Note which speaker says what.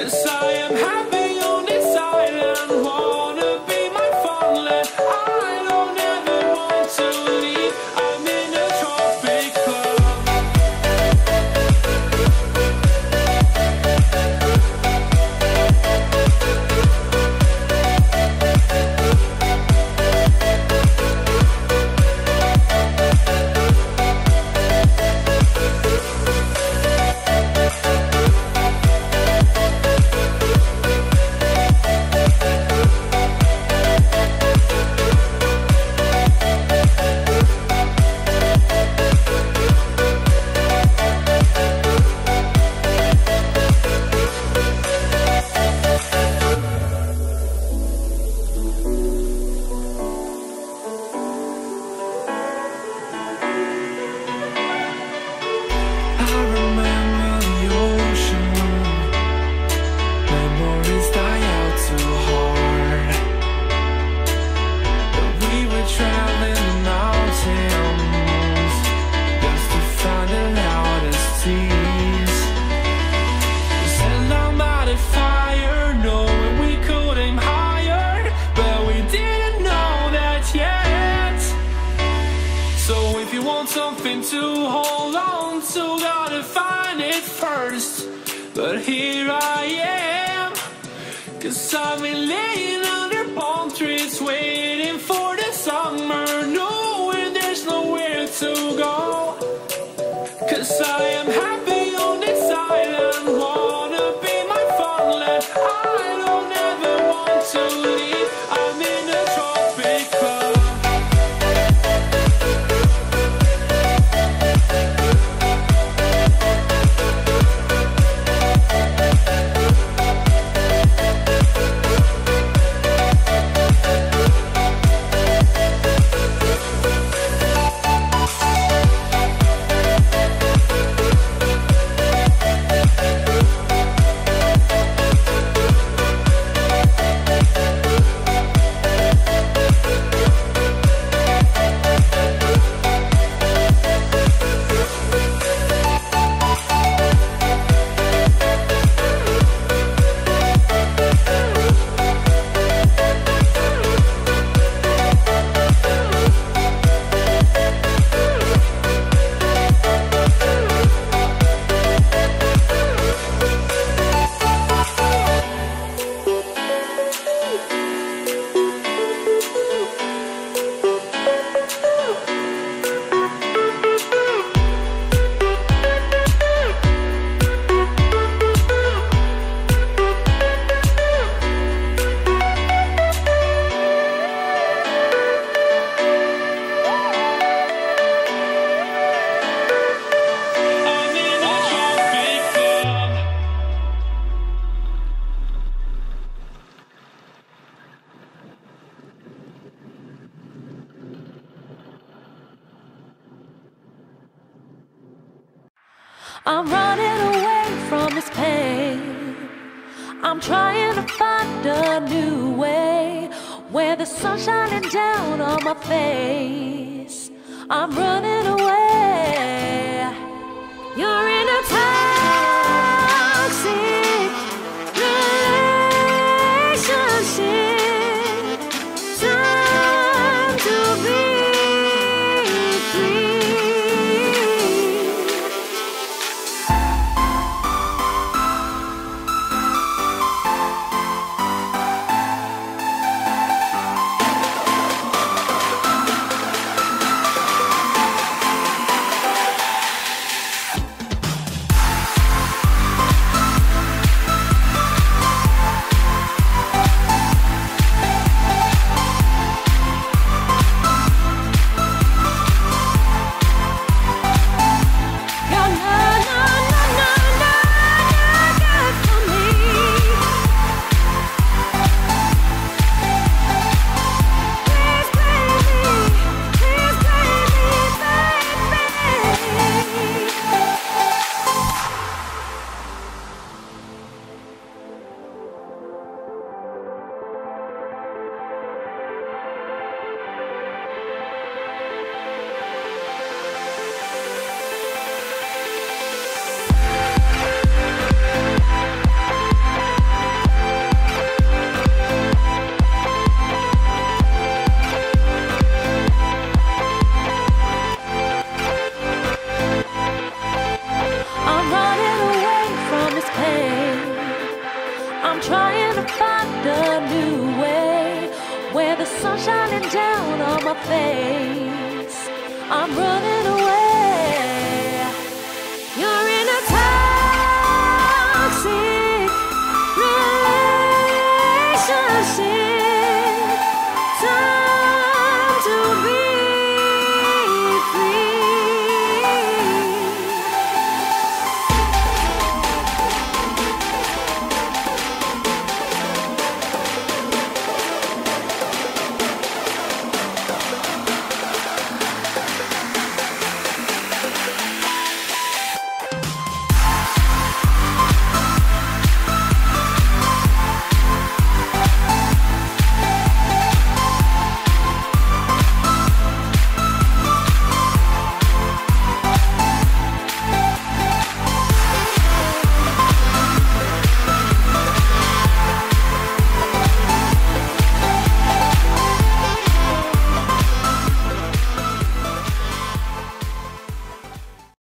Speaker 1: something to hold on to, gotta find it first. But here I am, 'cause I've been laying under palm trees, waiting for the summer, knowing there's nowhere to go. 'Cause I am happy on this island, wanna be my farmland. I don't ever want to leave, I'm in a tropic club.
Speaker 2: I'm running away from this pain. I'm trying to find a new way where the sun's shining down on my face. I'm running away. You're in a toxic relationship. Time to be free. I'm trying to find a new way where the sun's shining down on my face. I'm running away.